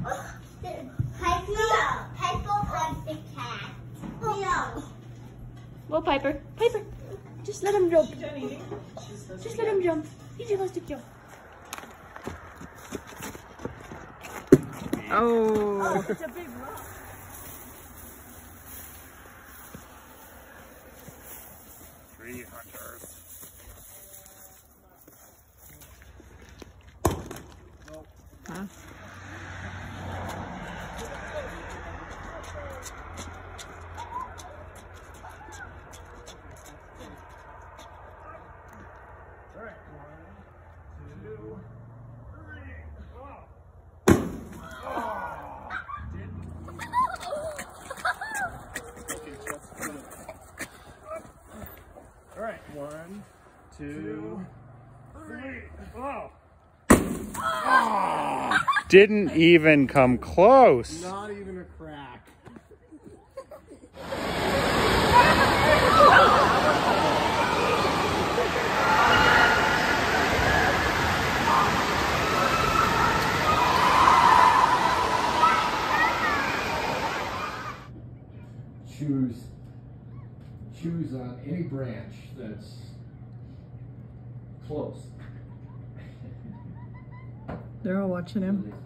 Well, Piper, just let him jump. Just let him jump. He just wants to jump. Oh. It's a big rock. Tree hunters. Huh? All right, 1, 2, 3. All right, 1, 2, 3. Oh. Oh. Didn't even come close. Not even a crack. Choose on any branch that's close. They're all watching him.